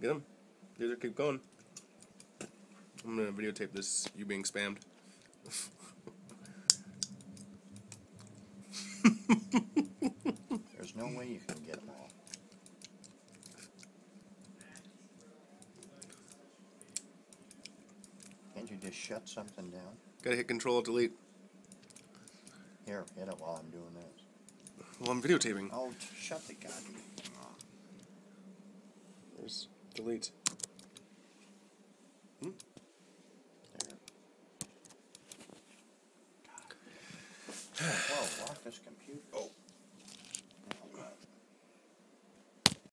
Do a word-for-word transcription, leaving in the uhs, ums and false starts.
Get him. Laser, keep going. I'm gonna videotape this, you being spammed. There's no way you can get them all. Can't you just shut something down? Gotta hit Control Delete. Here, hit it while I'm doing this. Well, I'm videotaping. Oh, shut the goddamn thing off. There's delete. Hmm? There. Whoa, lock this computer. Oh.